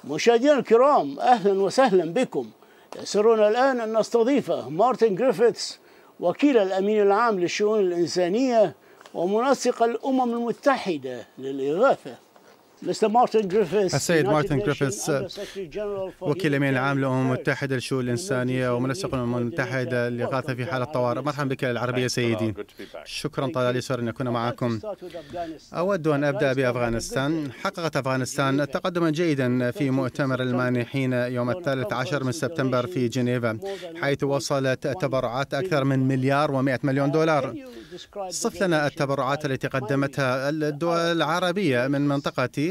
مشاهدينا الكرام، أهلا وسهلا بكم. يسرنا الآن أن نستضيف مارتن جريفيثس، وكيل الأمين العام للشؤون الإنسانية ومنسق الأمم المتحدة للإغاثة. السيد مارتن جريفيثس، وكيل الأمين العام للأمم المتحدة للشؤون الإنسانية ومنسق الأمم المتحدة للإغاثة في حالة طوارئ. مرحبا بك العربية سيدي. شكرا طلال، يسر أن أكون معكم. أود أن أبدأ بأفغانستان. حققت أفغانستان تقدما جيدا في مؤتمر المانحين يوم 13 من سبتمبر في جنيفا، حيث وصلت تبرعات أكثر من $1,100,000,000. صف لنا التبرعات التي قدمتها الدول العربية من منطقتي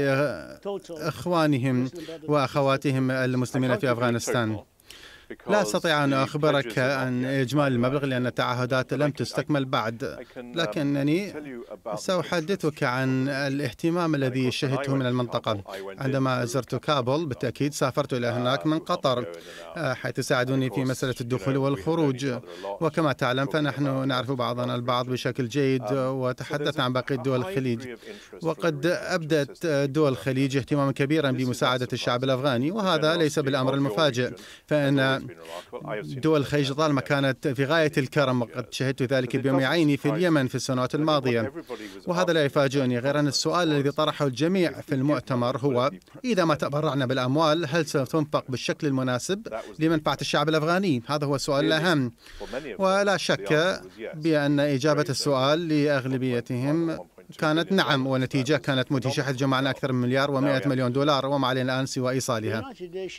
لإخوانهم وأخواتهم المسلمين في أفغانستان. لا أستطيع أن أخبرك عن إجمالي المبلغ لأن التعهدات لم تستكمل بعد، لكنني سأحدثك عن الاهتمام الذي شهدته من المنطقة. عندما زرت كابول بالتأكيد سافرت إلى هناك من قطر، حيث ساعدوني في مسألة الدخول والخروج، وكما تعلم فنحن نعرف بعضنا البعض بشكل جيد، وتحدثنا عن باقي دول الخليج. وقد أبدت دول الخليج اهتماما كبيرا بمساعدة الشعب الأفغاني، وهذا ليس بالأمر المفاجئ، فإن دول الخليج طالما كانت في غاية الكرم، وقد شهدت ذلك بيوم عيني في اليمن في السنوات الماضية. وهذا لا يفاجئني، غير أن السؤال الذي طرحه الجميع في المؤتمر هو: إذا ما تبرعنا بالأموال هل ستنفق بالشكل المناسب لمنفعة الشعب الأفغاني؟ هذا هو السؤال الأهم. ولا شك بأن إجابة السؤال لأغلبيتهم كانت نعم، والنتيجة كانت مدهشة، حيث جمعنا أكثر من $1,100,000,000 وما علينا الآن سوى إيصالها.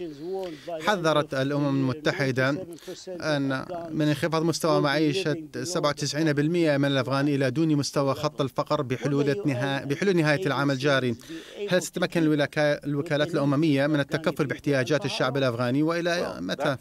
حذرت الأمم المتحدة أن من انخفاض مستوى معيشة 97% من الأفغان إلى دون مستوى خط الفقر بحلول نهاية العام الجاري. هل ستتمكن الوكالات الأممية من التكفل باحتياجات الشعب الأفغاني، وإلى متى؟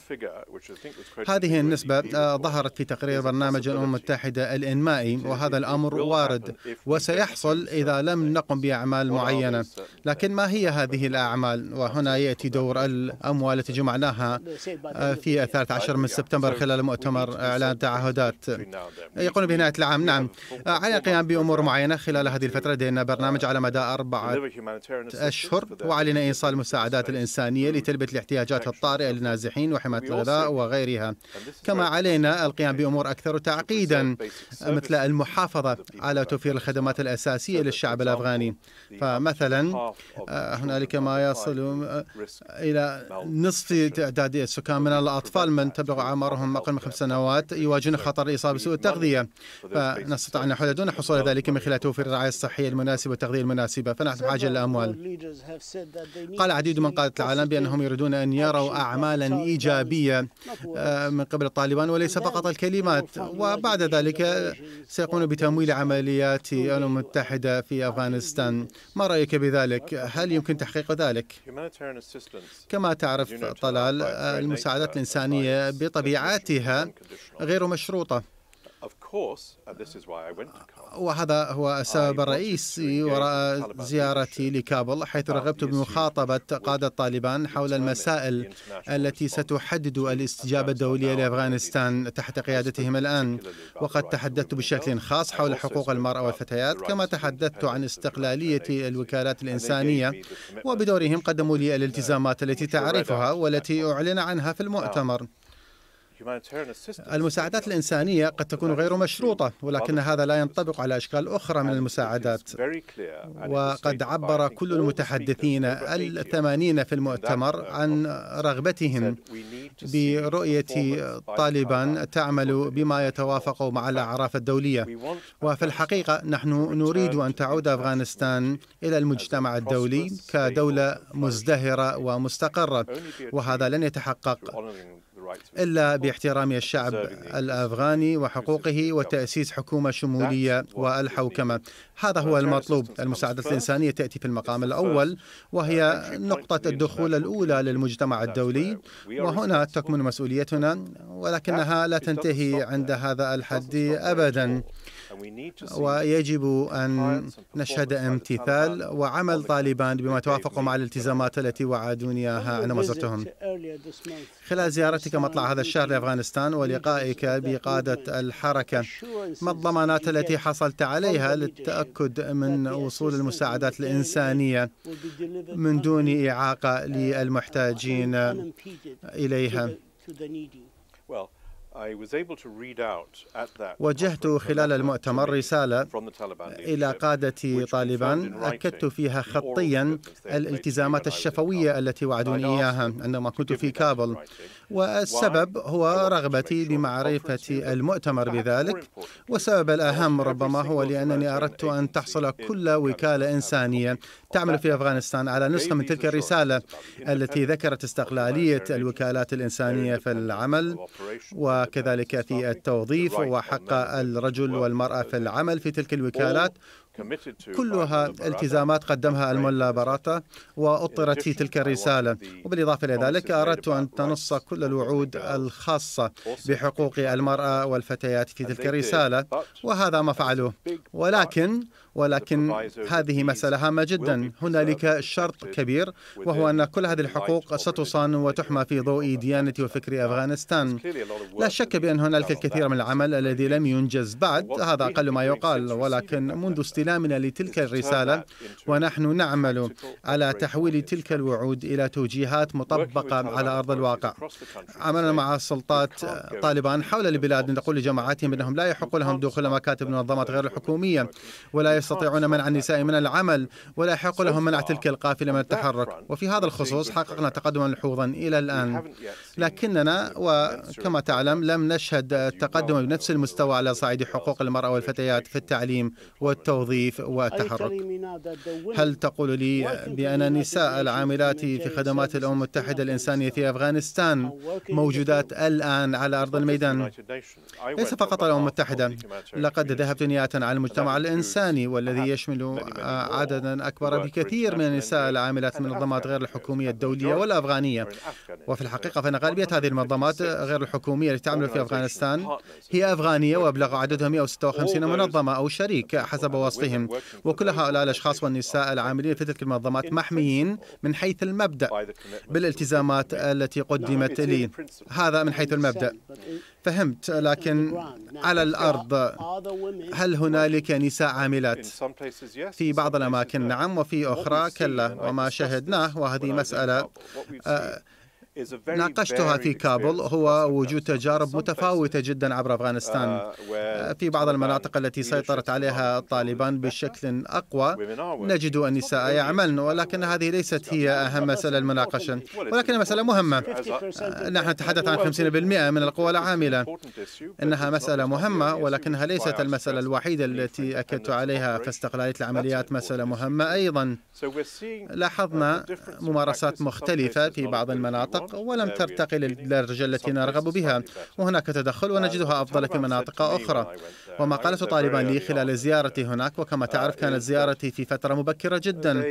هذه النسبة ظهرت في تقرير برنامج الأمم المتحدة الإنمائي، وهذا الأمر وارد وسيحصل إذا لم نقم بأعمال معينة. لكن ما هي هذه الأعمال؟ وهنا يأتي دور الأموال التي جمعناها في 13 من سبتمبر خلال مؤتمر إعلان تعهدات يقول بنهاية العام. نعم، على القيام بأمور معينة خلال هذه الفترة. لدينا برنامج على مدى 4 أشهر، وعلينا إيصال المساعدات الإنسانية لتلبية الاحتياجات الطارئة للنازحين وحماية الغذاء وغيرها. كما علينا القيام بأمور أكثر تعقيدا، مثل المحافظة على توفير الخدمات الأساسية للشعب الأفغاني. فمثلا هنالك ما يصل إلى نصف تعداد السكان من الأطفال من تبلغ أعمارهم أقل من 5 سنوات يواجهون خطر الإصابة بسوء التغذية، فنستطيع أن نحل دون حصول ذلك من خلال توفير الرعاية الصحية المناسبة والتغذية المناسبة، فنحن بحاجة للأموال. قال عديد من قادة العالم بأنهم يريدون أن يروا أعمالا إيجابية من قبل الطالبان وليس فقط الكلمات، وبعد ذلك سيقومون بتمويل عمليات الأمم المتحدة في أفغانستان. ما رأيك بذلك؟ هل يمكن تحقيق ذلك؟ كما تعرف طلال، المساعدات الإنسانية بطبيعتها غير مشروطة، وهذا هو السبب الرئيسي وراء زيارتي لكابول، حيث رغبت بمخاطبة قادة طالبان حول المسائل التي ستحدد الاستجابة الدولية لأفغانستان تحت قيادتهم الآن. وقد تحدثت بشكل خاص حول حقوق المرأة والفتيات، كما تحدثت عن استقلالية الوكالات الإنسانية، وبدورهم قدموا لي الالتزامات التي تعرفها والتي أعلن عنها في المؤتمر. المساعدات الإنسانية قد تكون غير مشروطة، ولكن هذا لا ينطبق على أشكال أخرى من المساعدات. وقد عبر كل المتحدثين 80 في المؤتمر عن رغبتهم برؤية طالبان تعمل بما يتوافق مع الأعراف الدولية. وفي الحقيقة نحن نريد أن تعود أفغانستان إلى المجتمع الدولي كدولة مزدهرة ومستقرة، وهذا لن يتحقق إلا باحترام الشعب الأفغاني وحقوقه وتأسيس حكومة شمولية والحوكمة. هذا هو المطلوب. المساعدة الإنسانية تأتي في المقام الأول، وهي نقطة الدخول الأولى للمجتمع الدولي، وهنا تكمن مسؤوليتنا، ولكنها لا تنتهي عند هذا الحد أبدا. ويجب أن نشهد امتثال وعمل طالبان بما توافق مع الالتزامات التي وعدوني إياها عندما زرتهم. خلال زيارتك مطلع هذا الشهر لأفغانستان ولقائك بقادة الحركة، ما الضمانات التي حصلت عليها للتأكد من وصول المساعدات الإنسانية من دون إعاقة للمحتاجين إليها؟ وجهت خلال المؤتمر رسالة إلى قادة طالبان أكدت فيها خطيا الالتزامات الشفوية التي وعدوني إياها عندما كنت في كابل، والسبب هو رغبتي بمعرفة المؤتمر بذلك، والسبب الأهم ربما هو لأنني أردت أن تحصل كل وكالة إنسانية تعمل في أفغانستان على نسخة من تلك الرسالة التي ذكرت استقلالية الوكالات الإنسانية في العمل وكذلك في التوظيف وحق الرجل والمرأة في العمل في تلك الوكالات. كلها التزامات قدمها الملا براتا وأطرت في تلك الرسالة، وبالإضافة إلى ذلك أردت أن تنص كل الوعود الخاصة بحقوق المرأة والفتيات في تلك الرسالة، وهذا ما فعلوه. ولكن هذه مسألة هامة جدا. هنالك شرط كبير، وهو أن كل هذه الحقوق ستصان وتحمى في ضوء ديانة وفكر أفغانستان. لا شك بأن هنالك الكثير من العمل الذي لم ينجز بعد، هذا أقل ما يقال، ولكن منذ استلامنا لتلك الرسالة ونحن نعمل على تحويل تلك الوعود إلى توجيهات مطبقة على أرض الواقع. عملنا مع السلطات طالبان حول البلاد نقول لجماعاتهم أنهم لا يحق لهم دخول مكاتب المنظمات غير الحكومية، ولا يستطيعون منع النساء من العمل، ولا يحق لهم منع تلك القافلة من التحرك. وفي هذا الخصوص حققنا تقدما ملحوظا إلى الآن، لكننا وكما تعلم لم نشهد تقدما بنفس المستوى على صعيد حقوق المرأة والفتيات في التعليم والتوظيف والتحرك. هل تقول لي بأن النساء العاملات في خدمات الأمم المتحدة الإنسانية في أفغانستان موجودات الآن على أرض الميدان؟ ليس فقط الأمم المتحدة، لقد ذهبت نيابة عن المجتمع الإنساني والذي يشمل عددا أكبر بكثير من النساء العاملات في المنظمات غير الحكومية الدولية والأفغانية. وفي الحقيقة فإن غالبية هذه المنظمات غير الحكومية التي تعمل في أفغانستان هي أفغانية، ويبلغ عددها 156 منظمة أو شريك حسب وصفهم، وكل هؤلاء الأشخاص والنساء العاملين في تلك المنظمات محميين من حيث المبدأ بالالتزامات التي قدمت لي. هذا من حيث المبدأ، فهمت. لكن على الأرض هل هنالك نساء عاملات؟ في بعض الأماكن نعم، وفي أخرى كلا. وما شاهدناه، وهذه مسألة ناقشتها في كابل، هو وجود تجارب متفاوتة جدا عبر أفغانستان. في بعض المناطق التي سيطرت عليها طالبان بشكل أقوى نجد النساء يعملن، ولكن هذه ليست هي أهم مسألة المناقشة، ولكن مسألة مهمة. نحن نتحدث عن 50% من القوى العاملة. إنها مسألة مهمة، ولكنها ليست المسألة الوحيدة التي أكدت عليها، فاستقلالية العمليات مسألة مهمة أيضا. لاحظنا ممارسات مختلفة في بعض المناطق ولم ترتقي للدرجة التي نرغب بها، وهناك تدخل ونجدها أفضل في مناطق أخرى. وما قالته طالبان لي خلال زيارتي هناك، وكما تعرف كانت زيارتي في فترة مبكرة جدا،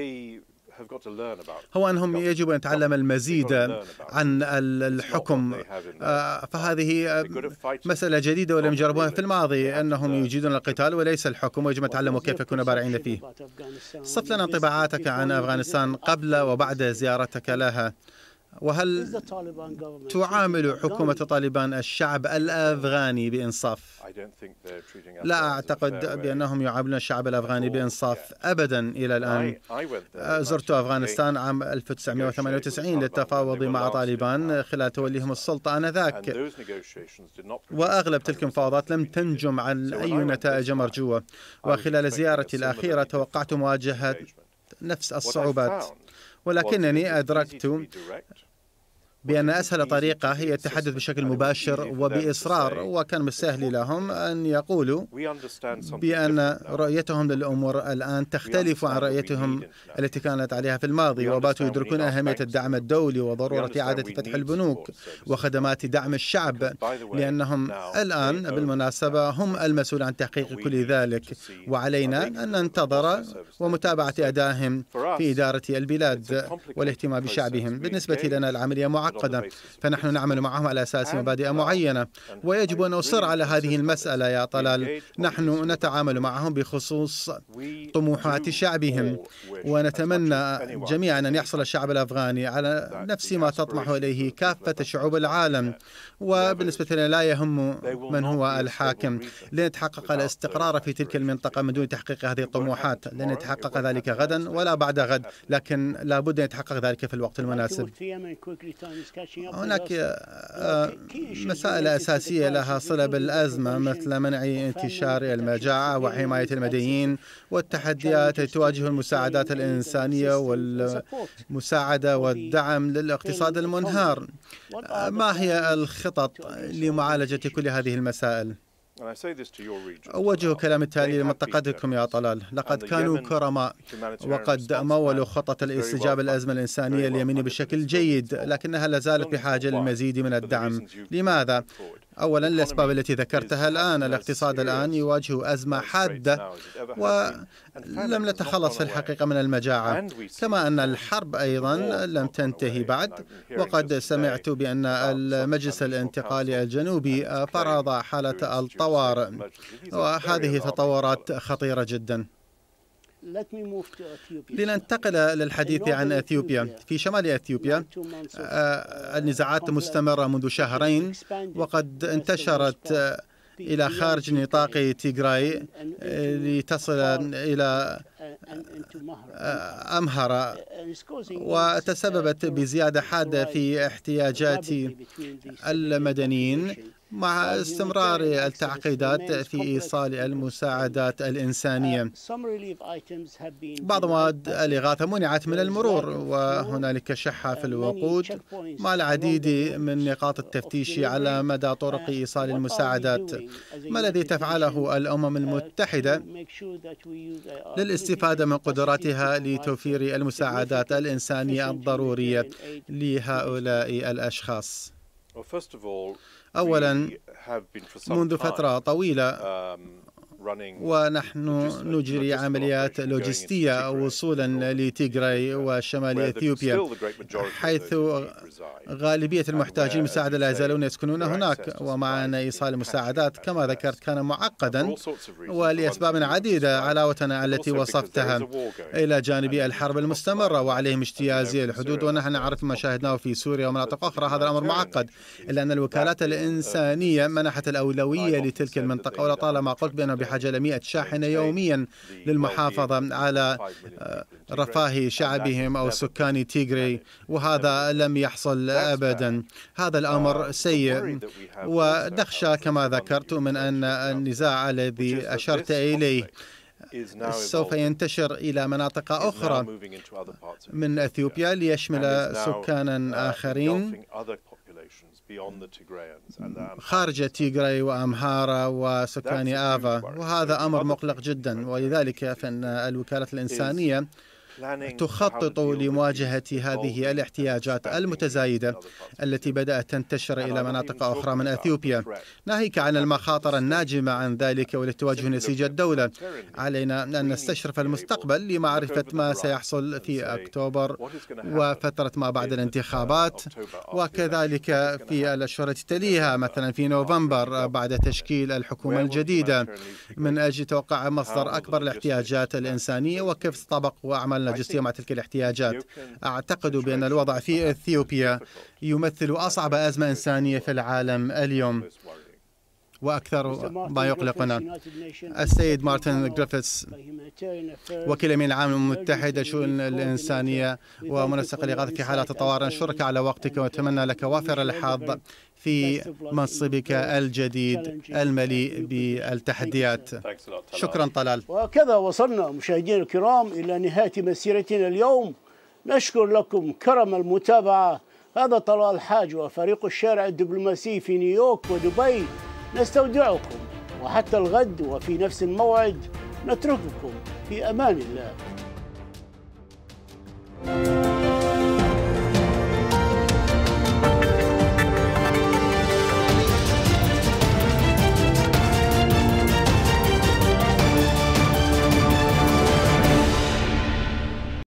هو أنهم يجب أن يتعلم المزيد عن الحكم. فهذه مسألة جديدة ولم يجربوها في الماضي، أنهم يجيدون القتال وليس الحكم، ويجب أن يتعلموا كيف يكونوا بارعين فيه. صف لنا انطباعاتك عن أفغانستان قبل وبعد زيارتك لها، وهل تعامل حكومة طالبان الشعب الأفغاني بإنصاف؟ لا أعتقد بأنهم يعاملون الشعب الأفغاني بإنصاف أبدا إلى الآن. زرت أفغانستان عام 1998 للتفاوض مع طالبان خلال توليهم السلطة آنذاك، وأغلب تلك المفاوضات لم تنجم عن أي نتائج مرجوة. وخلال زيارتي الأخيرة توقعت مواجهة نفس الصعوبات، ولكنني أدركت بأن أسهل طريقة هي التحدث بشكل مباشر وبإصرار، وكان من السهل لهم أن يقولوا بأن رؤيتهم للأمور الآن تختلف عن رؤيتهم التي كانت عليها في الماضي، وباتوا يدركون أهمية الدعم الدولي وضرورة إعادة فتح البنوك وخدمات دعم الشعب، لأنهم الآن بالمناسبة هم المسؤول عن تحقيق كل ذلك، وعلينا أن ننتظر ومتابعة أدائهم في إدارة البلاد والاهتمام بشعبهم. بالنسبة لنا العملية معقدة معقدة، فنحن نعمل معهم على أساس مبادئ معينة، ويجب أن نصر على هذه المسألة يا طلال. نحن نتعامل معهم بخصوص طموحات شعبهم، ونتمنى جميعا أن يحصل الشعب الأفغاني على نفس ما تطمح إليه كافة شعوب العالم. وبالنسبة لنا لا يهم من هو الحاكم، لن يتحقق الاستقرار في تلك المنطقة من دون تحقيق هذه الطموحات. لن يتحقق ذلك غدا ولا بعد غد، لكن لا بد أن يتحقق ذلك في الوقت المناسب. هناك مسائل أساسية لها صلة بالأزمة، مثل منع انتشار المجاعة وحماية المدنيين، والتحديات التي تواجه المساعدات الإنسانية والمساعدة والدعم للاقتصاد المنهار. ما هي الخطط لمعالجة كل هذه المسائل؟ أوجه كلام التالي لمنطقتكم يا طلال. لقد كانوا كرماء وقد مولوا خطة الاستجابة للأزمة الإنسانية اليمنية بشكل جيد، لكنها لا زالت بحاجة للمزيد من الدعم. لماذا؟ أولا الأسباب التي ذكرتها الآن. الاقتصاد الآن يواجه أزمة حادة ولم نتخلص في الحقيقة من المجاعة، كما أن الحرب أيضا لم تنتهي بعد. وقد سمعت بأن المجلس الانتقالي الجنوبي فرض حالة الطوارئ، وهذه تطورات خطيرة جدا. لننتقل للحديث عن أثيوبيا. في شمال أثيوبيا النزاعات مستمرة منذ شهرين، وقد انتشرت إلى خارج نطاق تيغراي لتصل إلى أمهرة، وتسببت بزيادة حادة في احتياجات المدنيين، مع استمرار التعقيدات في إيصال المساعدات الإنسانية. بعض مواد الإغاثة منعت من المرور، وهنالك شحة في الوقود، مع العديد من نقاط التفتيش على مدى طرق إيصال المساعدات. ما الذي تفعله الأمم المتحدة للاستفادة من قدراتها لتوفير المساعدات الإنسانية الضرورية لهؤلاء الأشخاص؟ أولا، منذ فترة طويلة ونحن نجري عمليات لوجستية وصولا لتيغراي وشمال أثيوبيا، حيث غالبية المحتاجين المساعدة لا يزالون يسكنون هناك، ومع إيصال المساعدات كما ذكرت كان معقدا ولأسباب عديدة علاوة التي وصفتها، إلى جانب الحرب المستمرة وعليهم اجتياز الحدود. ونحن نعرف ما شاهدناه في سوريا ومناطق أخرى. هذا الأمر معقد، إلا أن الوكالات الإنسانية منحت الأولوية لتلك المنطقة، ولطالما قلت بأنه بحاجة ل100 شاحنة يوميا للمحافظة على رفاه شعبهم أو سكان تيغراي، وهذا لم يحصل أبدا. هذا الأمر سيء، ونخشى كما ذكرت من أن النزاع الذي أشرت إليه سوف ينتشر إلى مناطق أخرى من أثيوبيا ليشمل سكانا آخرين خارج تيغراي وأمهارة وسكان آفا، وهذا أمر مقلق جدا. ولذلك فإن الوكالة الإنسانية تخطط لمواجهة هذه الاحتياجات المتزايدة التي بدأت تنتشر إلى مناطق أخرى من أثيوبيا. ناهيك عن المخاطر الناجمة عن ذلك والتي تواجه نسيج الدولة، علينا أن نستشرف المستقبل لمعرفة ما سيحصل في أكتوبر وفترة ما بعد الانتخابات، وكذلك في الأشهر التي تليها، مثلا في نوفمبر بعد تشكيل الحكومة الجديدة، من أجل توقع مصدر أكبر الاحتياجات الإنسانية وكيف تطابق أعمالنا اللوجستية مع تلك الاحتياجات. أعتقد بأن الوضع في أثيوبيا يمثل أصعب أزمة إنسانية في العالم اليوم وأكثر ما يقلقنا. السيد مارتن غريفيث، وكيل الأمين العام للأمم المتحدة للشؤون الإنسانية ومنسق الإغاثة في حالات الطوارئ، نشكرك على وقتك وأتمنى لك وافر الحظ في منصبك الجديد المليء بالتحديات. شكرا طلال. وكذا وصلنا مشاهدينا الكرام إلى نهاية مسيرتنا اليوم. نشكر لكم كرم المتابعة. هذا طلال حاج وفريق الشارع الدبلوماسي في نيويورك ودبي. نستودعكم وحتى الغد وفي نفس الموعد نترككم في أمان الله.